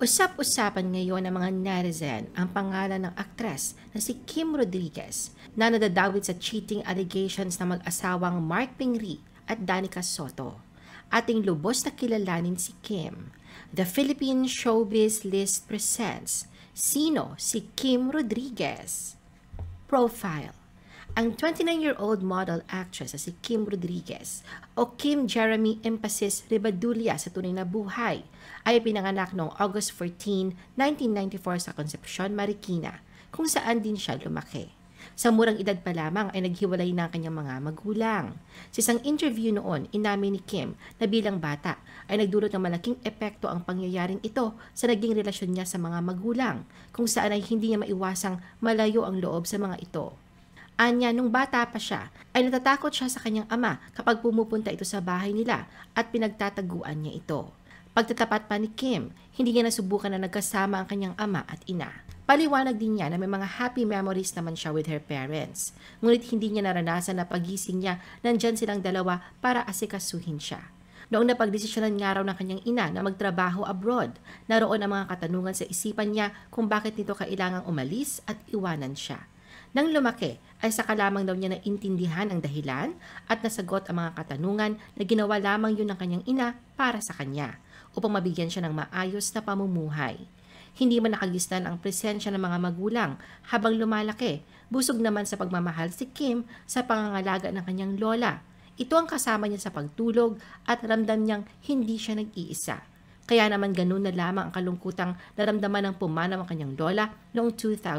Usap-usapan ngayon ng mga netizen ang pangalan ng aktres na si Kim Rodriguez na nadadawit sa cheating allegations ng mag-asawang Mark Pingree at Danica Soto. Ating lubos na kilalanin si Kim. The Philippine Showbiz List presents Sino si Kim Rodriguez? Profile. Ang 29-year-old model actress na si Kim Rodriguez o Kim Jeremy Emphasis Ribadulia sa tunay na buhay ay pinanganak noong August 14, 1994 sa Concepcion, Marikina, kung saan din siya lumaki. Sa murang edad pa lamang ay naghiwalay na ang kanyang mga magulang. Sa isang interview noon, inamin ni Kim na bilang bata ay nagdulot ng malaking epekto ang pangyayaring ito sa naging relasyon niya sa mga magulang, kung saan ay hindi niya maiwasang malayo ang loob sa mga ito. Anya, nung bata pa siya, ay natatakot siya sa kanyang ama kapag pumupunta ito sa bahay nila at pinagtataguan niya ito. Pagtatapat pa ni Kim, hindi niya nasubukan na nagkasama ang kanyang ama at ina. Paliwanag din niya na may mga happy memories naman siya with her parents. Ngunit hindi niya naranasan na pagising niya nandyan silang dalawa para asikasuhin siya. Noong napagdesisyonan nga raw ng kanyang ina na magtrabaho abroad, naroon ang mga katanungan sa isipan niya kung bakit nito kailangang umalis at iwanan siya. Nang lumaki, ay saka lamang daw niya naintindihan ang dahilan at nasagot ang mga katanungan na ginawa lamang yun ng kanyang ina para sa kanya upang mabigyan siya ng maayos na pamumuhay. Hindi man nakagisnan ang presensya ng mga magulang habang lumalaki, busog naman sa pagmamahal si Kim sa pangangalaga ng kanyang lola. Ito ang kasama niya sa pagtulog at ramdam niyang hindi siya nag-iisa. Kaya naman ganun na lamang ang kalungkutang naramdaman ng pumanaw ang kanyang lola noong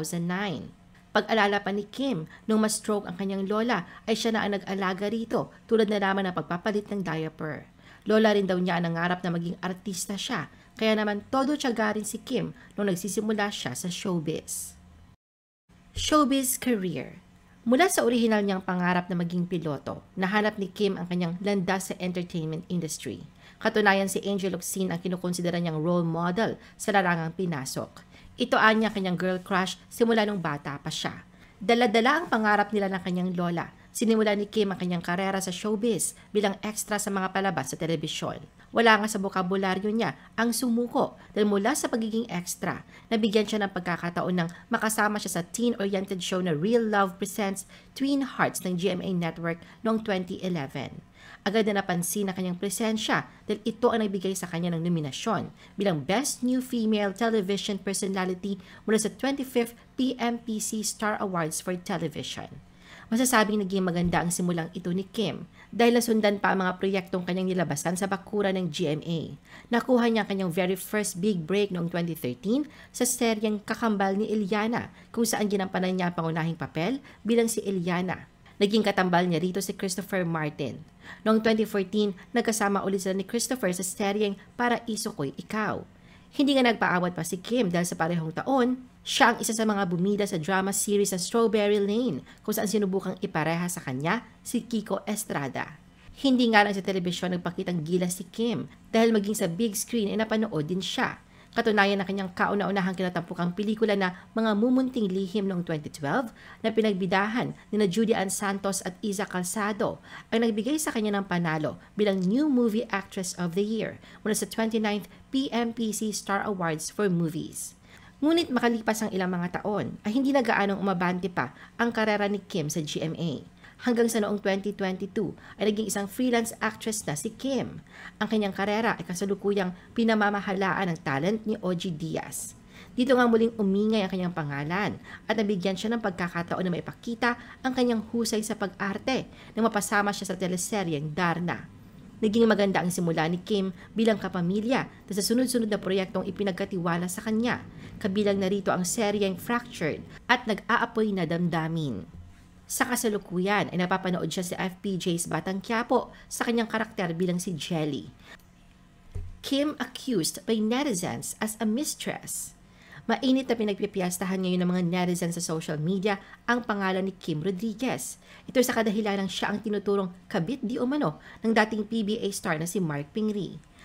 2009. Pag-alala pa ni Kim, nung ma-stroke ang kanyang lola, ay siya na ang nag-alaga rito tulad na lamang ng pagpapalit ng diaper. Lola rin daw niya ang nangarap na maging artista siya, kaya naman todo tiyaga rin si Kim nung nagsisimula siya sa showbiz. Showbiz career. Mula sa orihinal niyang pangarap na maging piloto, nahanap ni Kim ang kanyang landas sa entertainment industry. Katunayan si Angel Locsin ang kinukonsidera niyang role model sa larangang pinasok. Ito anya kanyang girl crush simula nung bata pa siya. Dala-dala ang pangarap nila ng kanyang lola. Sinimula ni Kim ang kanyang karera sa showbiz bilang extra sa mga palabas sa telebisyon. Wala nga sa bokabularyo niya ang sumuko dahil mula sa pagiging extra, nabigyan siya ng pagkakataon ng makasama siya sa teen-oriented show na Real Love Presents Twin Hearts ng GMA Network noong 2011. Agad na napansin na kanyang presensya dahil ito ang nagbigay sa kanya ng nominasyon bilang Best New Female Television Personality mula sa 25th PMPC Star Awards for Television. Masasabing naging maganda ang simulang ito ni Kim dahil nasundan pa ang mga proyektong kanyang nilabasan sa bakuran ng GMA. Nakuha niya ang kanyang very first big break noong 2013 sa seryeng Kakambal ni Eliana kung saan ginampanan niya ang pangunahing papel bilang si Eliana. Naging katambal niya rito si Christopher Martin. Noong 2014, nagkasama ulit sila ni Christopher sa seryeng Paraiso Ko'y Ikaw. Hindi nga nagpaawat pa si Kim dahil sa parehong taon, siya ang isa sa mga bumida sa drama series sa Strawberry Lane kung saan sinubukang ipareha sa kanya si Kiko Estrada. Hindi nga lang sa telebisyon nagpakitang gilas si Kim dahil maging sa big screen ay napanood din siya. Katunayan na kanyang kauna-unahang kinatampukang pelikula na Mga Mumunting Lihim noong 2012 na pinagbidahan ni Judy Ann Santos at Iza Calzado ay nagbigay sa kanya ng panalo bilang New Movie Actress of the Year mula sa 29th PMPC Star Awards for Movies. Ngunit makalipas ang ilang mga taon ay hindi na gaanong umabante pa ang karera ni Kim sa GMA. Hanggang sa noong 2022 ay naging isang freelance actress na si Kim. Ang kanyang karera ay kasalukuyang pinamamahalaan ng talent ni OG Diaz. Dito nga muling umingay ang kanyang pangalan at nabigyan siya ng pagkakataon na maipakita ang kanyang husay sa pag-arte nang mapasama siya sa teleseryeng Darna. Naging maganda ang simula ni Kim bilang kapamilya at sa sunod-sunod na proyektong ipinagkatiwala sa kanya. Kabilang narito ang seryeng Fractured at Nag-aapoy na Damdamin. Sa kasalukuyan ay napapanood siya sa FPJ's Batang Quiapo sa kanyang karakter bilang si Jelly. Kim accused by netizens as a mistress. Mainit na pinagpipiyastahan ngayon ng mga netizens sa social media ang pangalan ni Kim Rodriguez. Ito sa kadahilanang siya ang tinuturong kabit di umano ng dating PBA star na si Mark Pingree.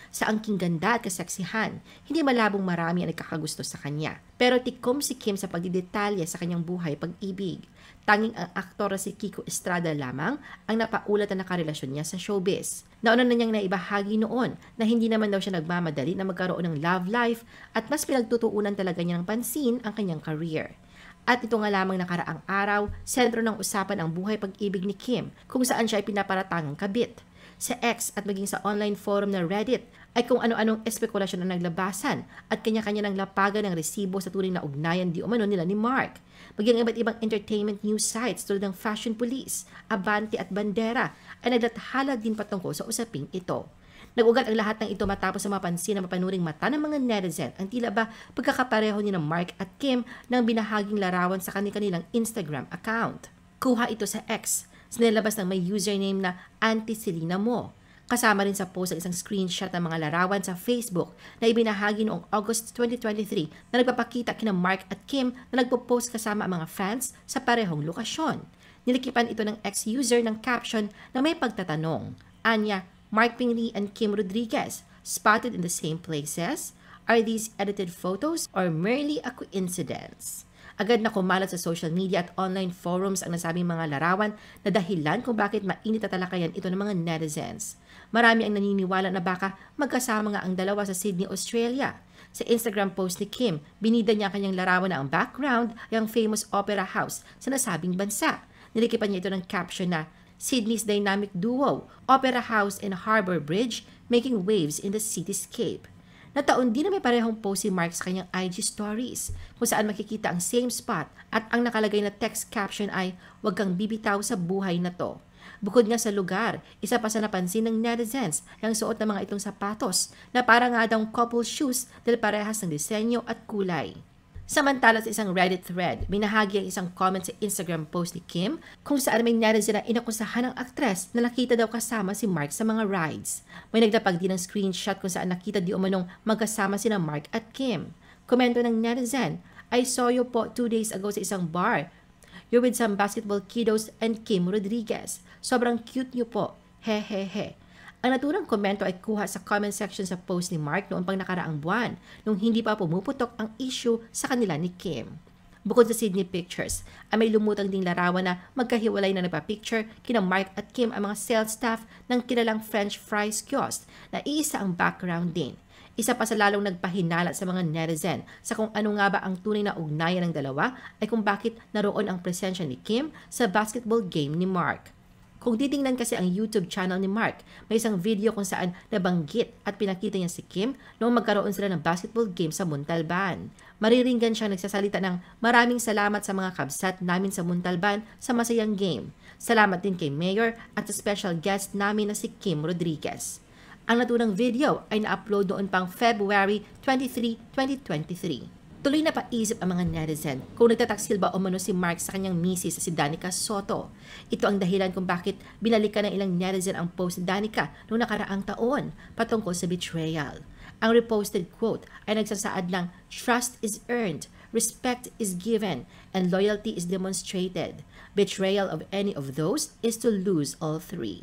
sa angking ganda at kaseksihan, hindi malabong marami ang nagkakagusto sa kanya. Pero tikom si Kim sa pagdidetalye sa kanyang buhay pag-ibig. Tanging ang aktor na si Kiko Estrada lamang ang napaulat na nakarelasyon niya sa showbiz. Nauna na niyang naibahagi noon na hindi naman daw siya nagmamadali na magkaroon ng love life at mas pinagtutuunan talaga niya ng pansin ang kanyang career. At ito nga lamang nakaraang araw, sentro ng usapan ang buhay pag-ibig ni Kim kung saan siya ay pinaparatangang kabit. Sa X at maging sa online forum na Reddit ay kung ano-anong espekulasyon ang naglabasan at kanya-kanya ng lapagan ng resibo sa tunay na ugnayan di umano nila ni Mark. Maging iba't ibang entertainment news sites tulad ng Fashion Police, Abante at Bandera ay naglathala din patungkol sa usaping ito. Nag-ugat ang lahat ng ito matapos sa mapansin na mapanuring mata ng mga netizen ang tila ba pagkakapareho ni na Mark at Kim ng binahaging larawan sa kanilang Instagram account. Kuha ito sa X, sinilabas ng may username na Auntie Selena Mo. Kasama rin sa post ang isang screenshot ng mga larawan sa Facebook na ibinahagi noong August 2023 na nagpapakita kina Mark at Kim na nagpo-post kasama ang mga fans sa parehong lokasyon. Nilikipan ito ng ex-user ng caption na may pagtatanong. Anya, Mark Pingree and Kim Rodriguez, spotted in the same places? Are these edited photos or merely a coincidence? Agad na kumalat sa social media at online forums ang nasabing mga larawan na dahilan kung bakit mainit at talakayan ito ng mga netizens. Marami ang naniniwala na baka magkasama nga ang dalawa sa Sydney, Australia. Sa Instagram post ni Kim, binida niya kanyang larawan na ang background ay ang famous opera house sa nasabing bansa. Nilikipan niya ito ng caption na Sydney's dynamic duo, Opera House and Harbour Bridge, making waves in the cityscape. Nataon din na may parehong post si Mark sa kanyang IG stories kung saan makikita ang same spot at ang nakalagay na text caption ay "Huwag kang bibitaw sa buhay na to." Bukod nga sa lugar, isa pa sa napansin ng netizens ang suot ng mga itong sapatos na para nga daw couple shoes dahil parehas ng disenyo at kulay. Samantala sa isang Reddit thread, binahagi ang isang comment sa Instagram post ni Kim kung saan may netizen na inakusahan ng aktres na nakita daw kasama si Mark sa mga rides. May nagdapag din ng screenshot kung saan nakita di umanong magkasama sina Mark at Kim. Komento ng netizen, "I saw you po 2 days ago sa isang bar. You're with some basketball kiddos and Kim Rodriguez. Sobrang cute niyo po. Hehehe." Ang naturang komento ay kuha sa comment section sa post ni Mark noong pang nakaraang buwan nung hindi pa pumuputok ang issue sa kanila ni Kim. Bukod sa Sydney Pictures, ay may lumutang ding larawan na magkahiwalay na nagpa-picture kina Mark at Kim ang mga sales staff ng kilalang French fries kiosk na iisa ang background din. Isa pa sa lalong nagpahinala sa mga netizen sa kung ano nga ba ang tunay na ugnayan ng dalawa ay kung bakit naroon ang presensya ni Kim sa basketball game ni Mark. Kung titingnan kasi ang YouTube channel ni Mark, may isang video kung saan nabanggit at pinakita niya si Kim noong magkaroon sila ng basketball game sa Montalban. Mariringgan siya nagsasalita ng "Maraming salamat sa mga kabsat namin sa Montalban sa masayang game. Salamat din kay Mayor at sa special guest namin na si Kim Rodriguez." Ang naturang video ay na-upload noon pang February 23, 2023. Tuloy na paisip ang mga netizen kung nagtataksil ba umano si Mark sa kanyang misis na si Danica Soto. Ito ang dahilan kung bakit binalikan ng ilang netizen ang post ni Danica noong nakaraang taon patungkol sa betrayal. Ang reposted quote ay nagsasaad ng "Trust is earned, respect is given, and loyalty is demonstrated. Betrayal of any of those is to lose all three."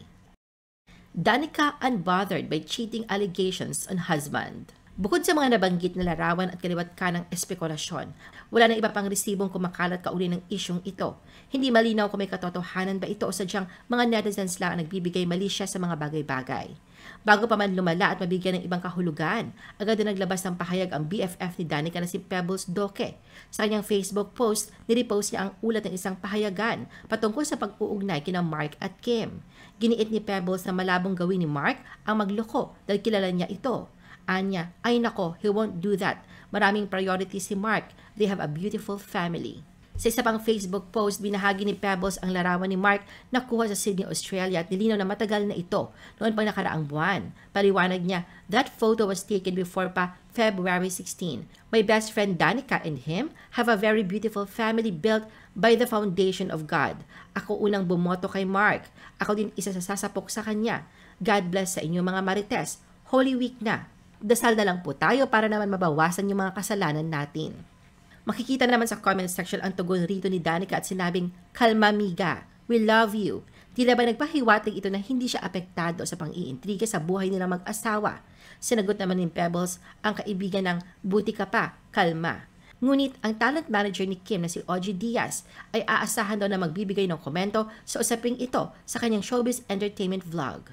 Danica unbothered by cheating allegations on husband. Bukod sa mga nabanggit na larawan at kaliwat ka ng espekulasyon, wala na iba pang resibong kumakalat kauli ng isyong ito. Hindi malinaw kung may katotohanan ba ito o sadyang mga netizens lang ang nagbibigay mali siya sa mga bagay-bagay. Bago pa man lumala at mabigyan ng ibang kahulugan, agad na naglabas ng pahayag ang BFF ni Danica na si Pebbles Doke. Sa kanyang Facebook post, nirepost niya ang ulat ng isang pahayagan patungkol sa pag-uugnay kina Mark at Kim. Giniit ni Pebbles na malabong gawin ni Mark ang magloko dahil kilala niya ito. Anya, "Ay nako, he won't do that. Maraming priority si Mark. They have a beautiful family." Sa isa pang Facebook post, binahagi ni Pebbles ang larawan ni Mark na kuha sa Sydney, Australia at nilinaw na matagal na ito noon pang nakaraang buwan. Paliwanag niya, "That photo was taken before pa February 16. My best friend Danica and him have a very beautiful family built by the foundation of God. Ako unang bumoto kay Mark. Ako din isa sa sasapok sa kanya. God bless sa inyo mga Marites. Holy Week na. Dasal na lang po tayo para naman mabawasan yung mga kasalanan natin." Makikita naman sa comment section ang tugon rito ni Danica at sinabing, "Kalma miga, we love you." Tila ba nagpahiwatig ito na hindi siya apektado sa pang-iintriga sa buhay nilang mag-asawa. Sinagot naman ni Pebbles ang kaibigan ng buti ka pa, kalma. Ngunit ang talent manager ni Kim na si Ogie Diaz ay aasahan daw na magbibigay ng komento sa usaping ito sa kanyang showbiz entertainment vlog.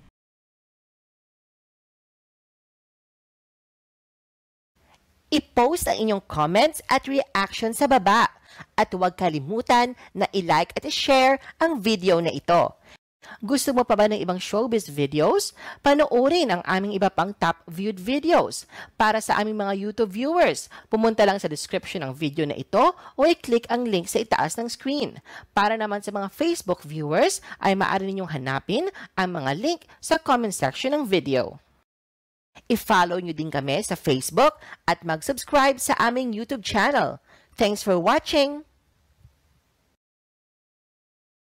I-post ang inyong comments at reaction sa baba. At huwag kalimutan na i-like at i-share ang video na ito. Gusto mo pa ba ng ibang showbiz videos? Panoorin ang aming iba pang top viewed videos. Para sa aming mga YouTube viewers, pumunta lang sa description ng video na ito o i-click ang link sa itaas ng screen. Para naman sa mga Facebook viewers, ay maaari ninyong hanapin ang mga link sa comment section ng video. I-follow nyo din kami sa Facebook at mag-subscribe sa aming YouTube channel. Thanks for watching!